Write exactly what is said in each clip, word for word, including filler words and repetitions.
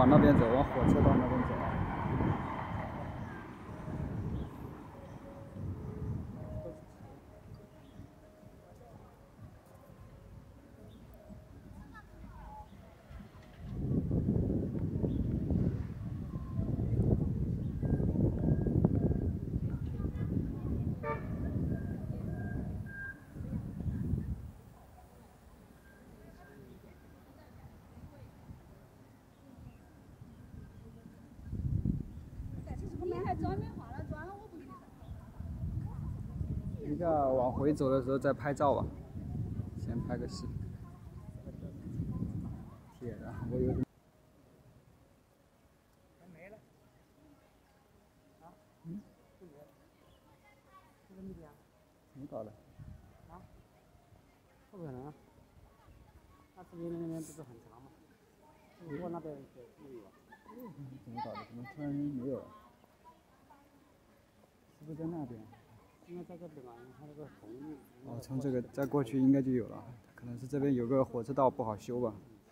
往那边走，往火车道那边走。 等一下往回走的时候再拍照吧，先拍个视频。天啊，我有点。没了。啊？嗯？没了。这个没点。怎么搞的？啊？不可能啊！那这边那边不是很长吗？过那边没有啊？怎么搞的？怎么突然没有了？是不是在那边？ 应该在这边吧，它那个红。哦，从这个再过去应该就有了，可能是这边有个火车道不好修吧。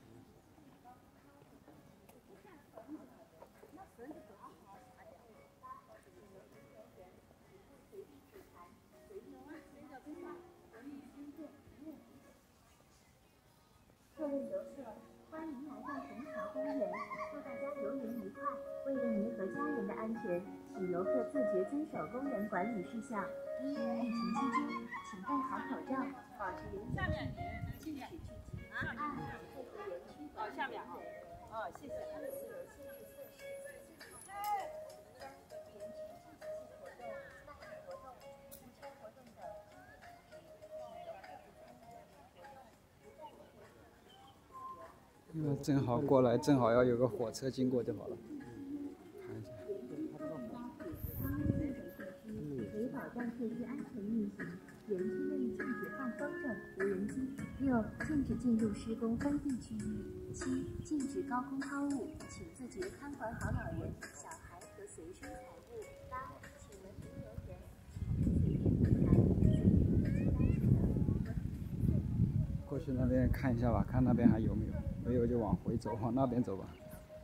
各位游客，欢迎来到虹桥公园，祝大家游园愉快。为了您和家人的安全，请游客自觉遵守公园管理事项。 疫情期间，请戴好口罩，保持人与人距离，禁止聚集。二、配合园区管理。哦，下面啊，哦，谢谢。 因为正好过来，正好要有个火车经过就好了。看一下。 为保障设施安全运行。 园区内禁止放风筝、无人机。六、禁止进入施工封闭区域。七、禁止高空抛物，请自觉看管好老人、小孩和随身财物。八、请文明游人，请随便自拍，随便自拍。 过去那边看一下吧，看那边还有没有，没有就往回走，往那边走吧。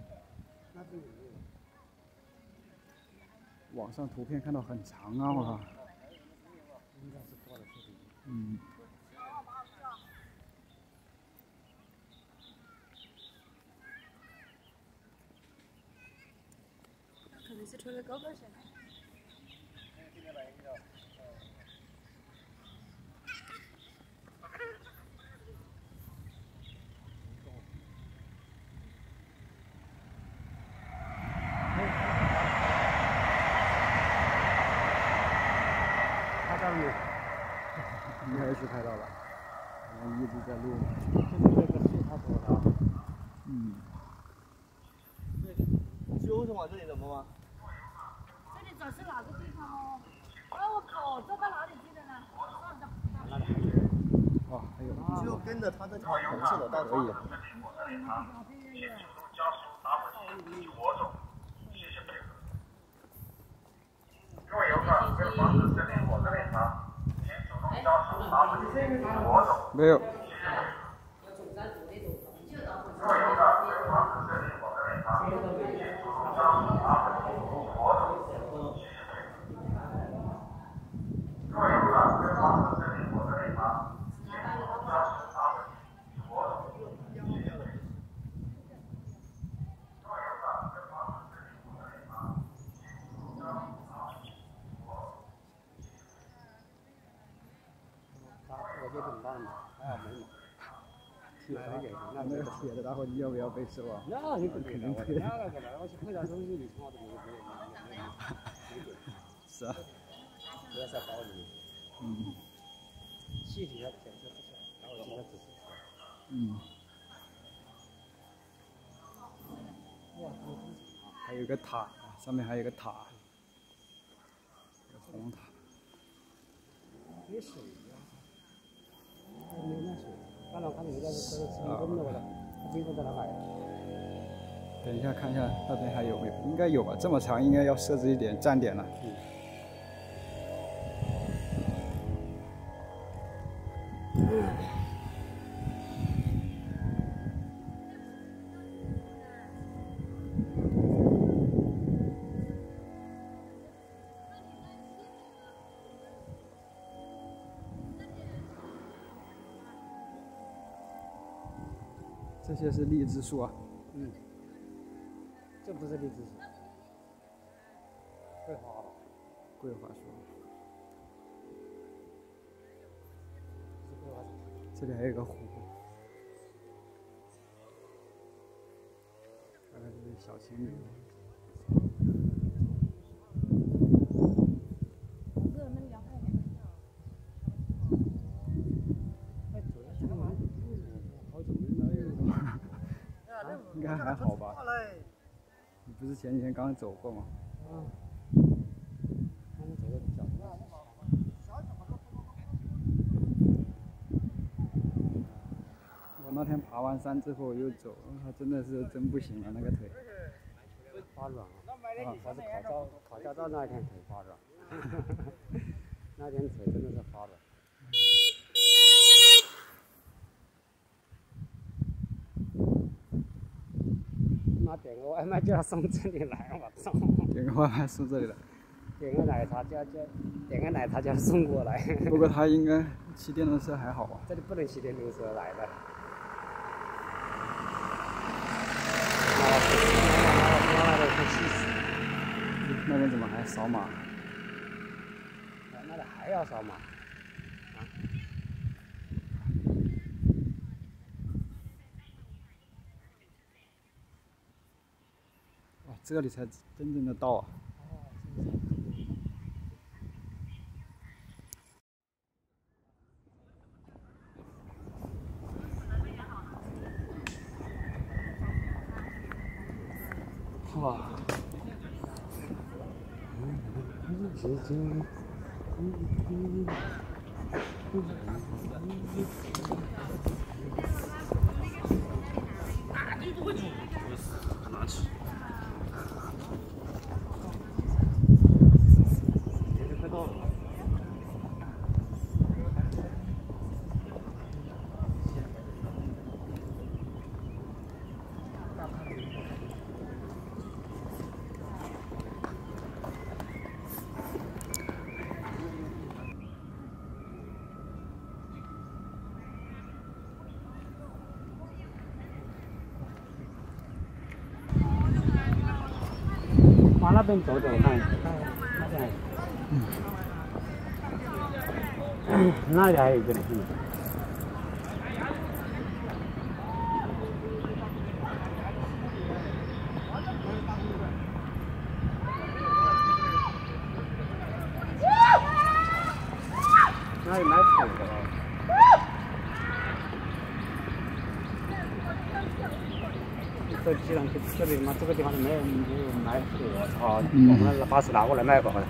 网上图片看到很长啊，我靠。 嗯。 可能是穿了高跟鞋。 拍到没有？应该是拍到了，我们一直在录。 这个是他说的啊。 嗯。 修是往这里怎么吗？ 这里找是哪个地方哦？哎我靠，这到哪里去的呢？ 那里还有。 哦，还有。 就跟着他这条红色的道可以。 各位游客，为防止生命火车内藏，请主动交出拿回去进行活动。 没有。 各位游客，为防止生命火车内藏，请主动交出拿回去进行活动。各位游客，为防止生命火车内藏，请主动交出拿回去进行活动。各位游客，为防止生命火车内藏，请主动交出拿回去。 我就很棒的，还好没买。铁的也行， 那那个铁的，然后你要不要被收啊？ 那你不肯定会的。那个本来我去配点东西，你从我这里没有没有没有。 是啊。 不要在包里面。 嗯。 气体要检测不出来，然后现在只是。 嗯。 哇， 还有个塔，上面还有个塔，有红塔。 没水呀。没有那水。 刚才我看你们在这这吃冰棍的，我的，冰棍在哪买的？ 等一下看一下那边还有没有，应该有吧？这么长，应该要设置一点站点了。嗯。 这些是荔枝树啊。 嗯，这不是荔枝树，桂花。 桂花树。 是桂花树。 这里还有一个湖。看看这是小情侣。应该还好吧？你不是前几天刚走过吗？ 嗯。他们走的比较慢。 我那天爬完山之后又走，他真的是真不行了，那个腿。 发软了。啊，还是考照考驾照那一天腿发软。那天腿真的是发软。妈点个外卖就要送这里来，我操！ 点个外卖送这里来。 点个奶茶就要就点个奶茶就要送过来。 不过他应该骑电动车还好吧？ 这里不能骑电动车来的。妈的，快气死！ 那边怎么还扫码？ 那里还要扫码？啊？ 哇，这里才真正的到啊！哇！ 很难吃。快到了。往那边走走看，那边，嗯，那里还有一个呢。嗯。那里买水的哦。这基本上这里嘛，这个地方没有没有买水，我操！嗯、我们把水拿过来卖吧。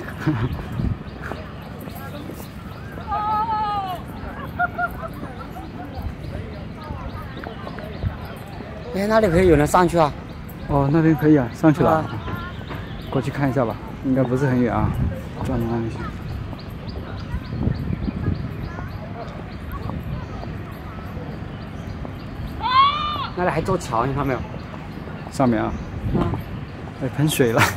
哎，那里可以有人上去啊？ 哦，那边可以啊，上去了。啊、过去看一下吧，应该不是很远啊，转到那里去。 那里还座桥，你看没有？ 上面啊， 啊， 哎，喷水了。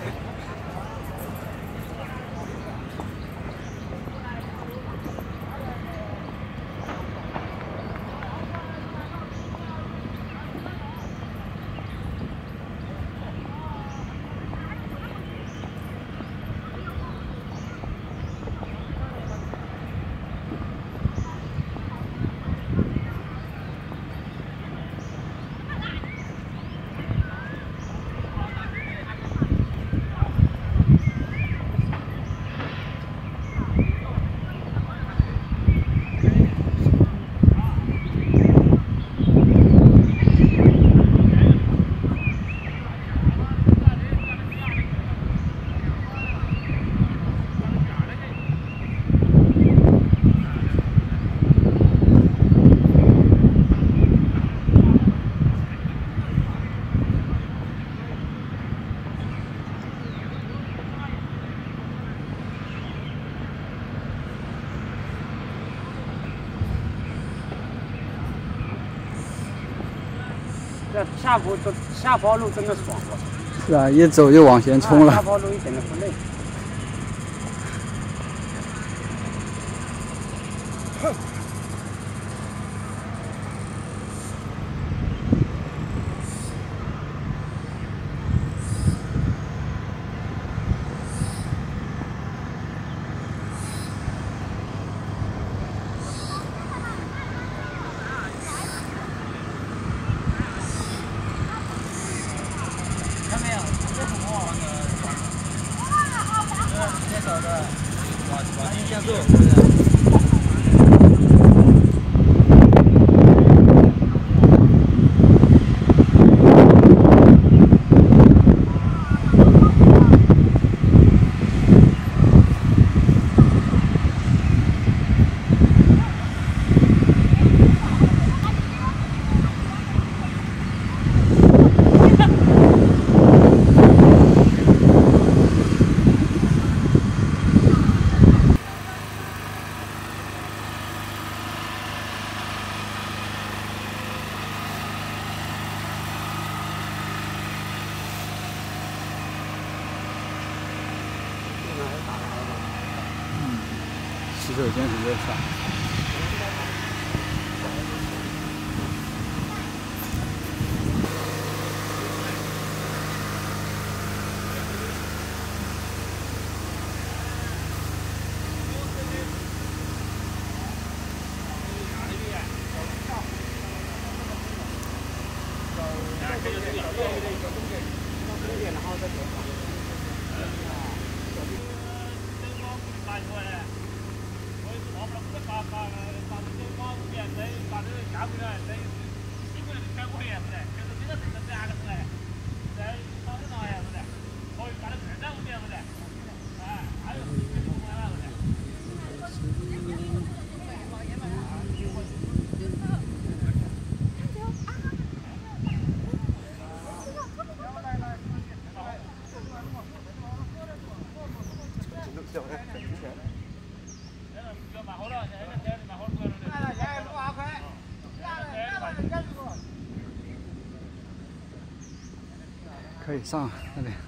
这下坡这下坡路真的爽我。 是啊，一走就往前冲了。 啊、下坡路一点都不累。哼。 洗手间比较少。可以上那边。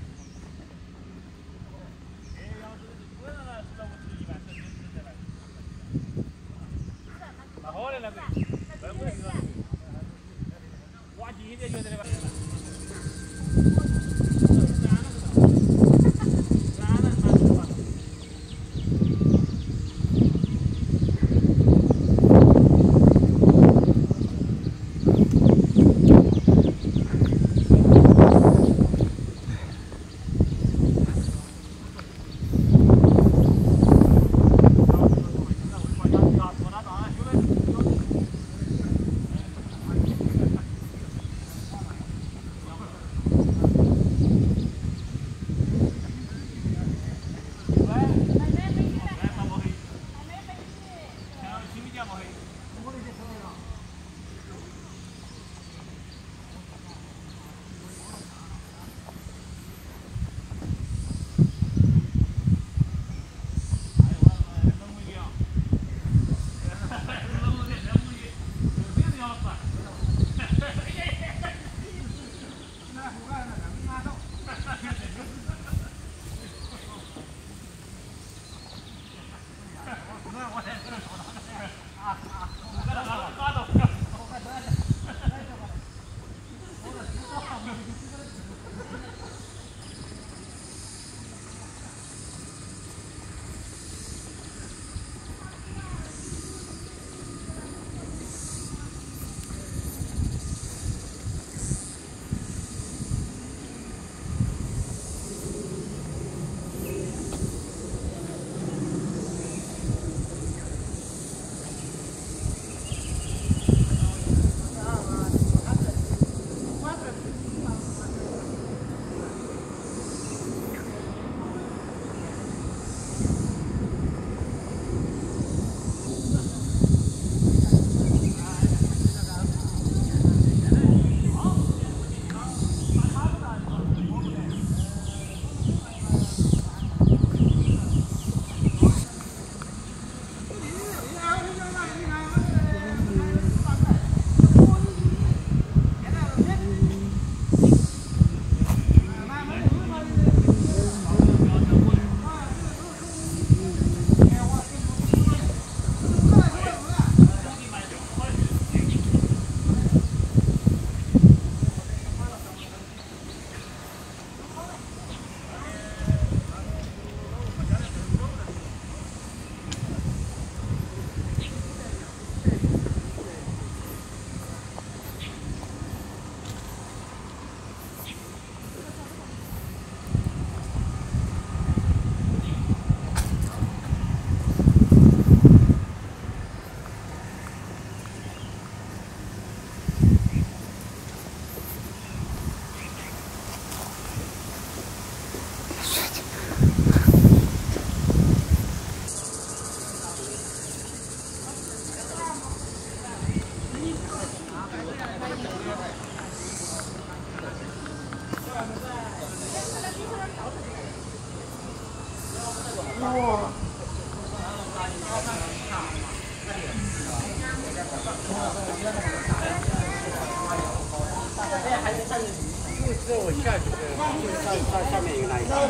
这我下去的，上上下面有哪一个？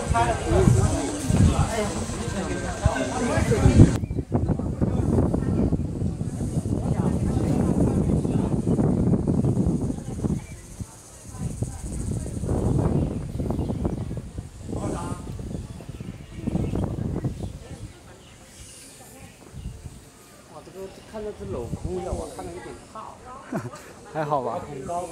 哇，这个看着是镂空的，我看着有点怕。 还好吧？ 很高。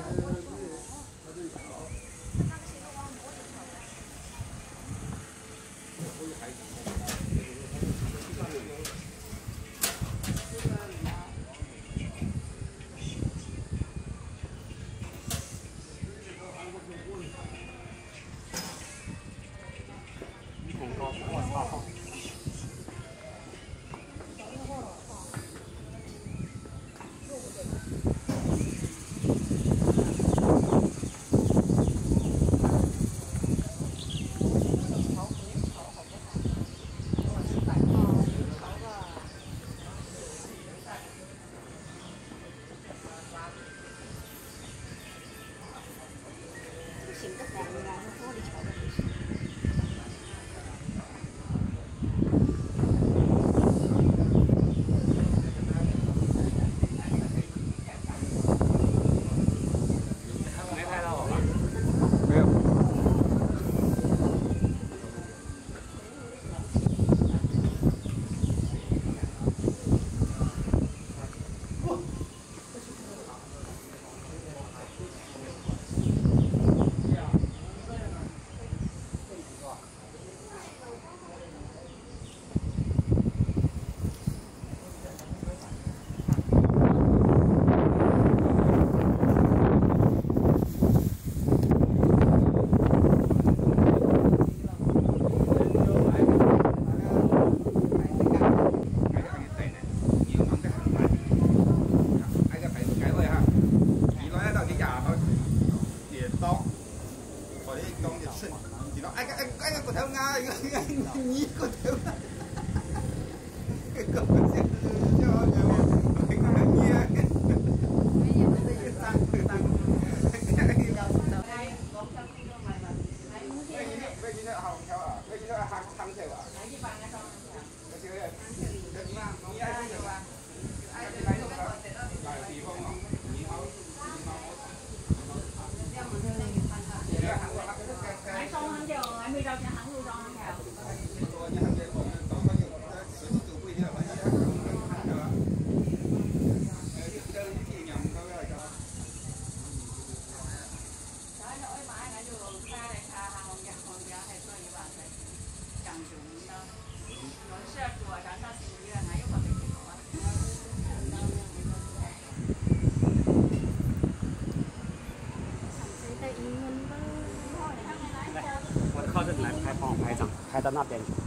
开到那边去。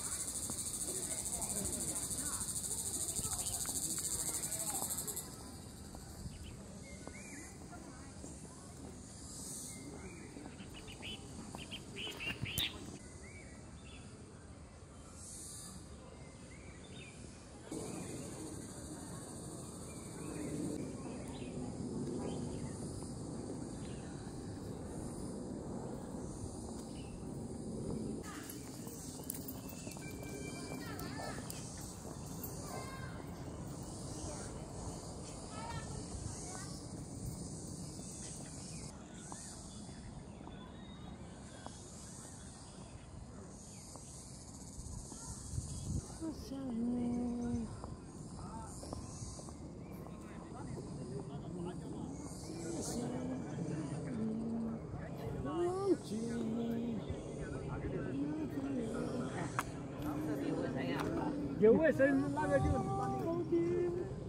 有卫生那个就高低。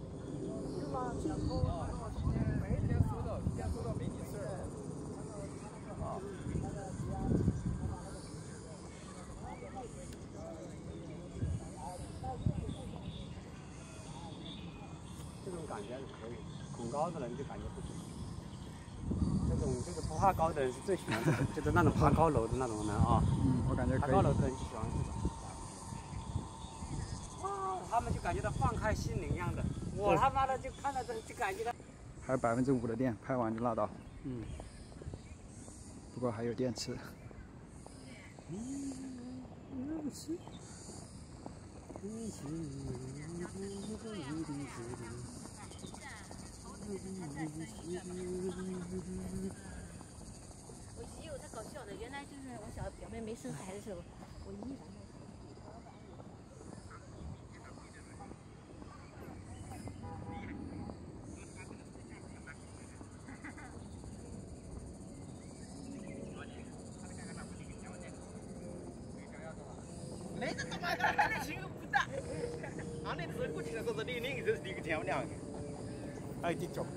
每天收到，今天收到没几事儿。啊。这种感觉还是可以，恐高的人就感觉不行。这种这个不怕高的人是最喜欢这种，就是那种爬高楼的那种人啊。 嗯，我感觉可以。 爬高楼的人喜欢这种。他们就感觉到放开心灵一样的，我他妈的就看到这就感觉到。 还有百分之五的电，拍完就拉倒。 嗯。 不过还有电池。 我姨有她搞笑的，原来就是我小表妹没生孩子的时候，我姨来。 那个他妈的，那是个不大，他那是过去那个是零零，这是一个天亮的，还有点重。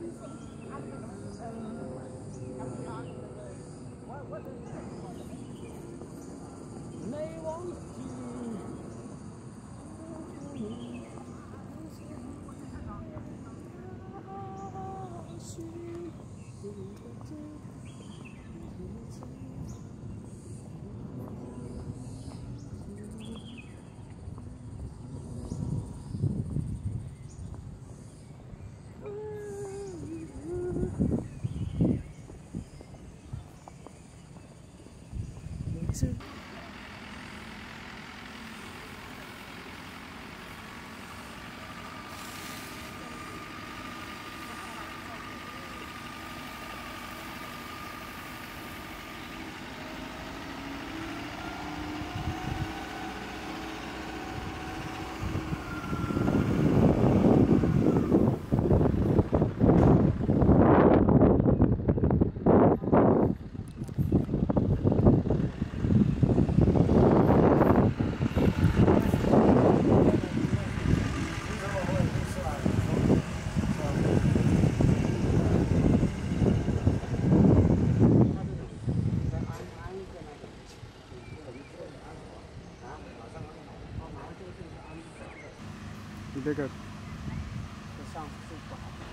没忘记。 你这个像是不好。